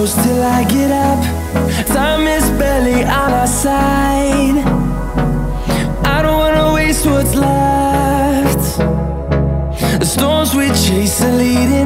close till I get up. Time is barely on our side. I don't wanna waste what's left. The storms we chase are leading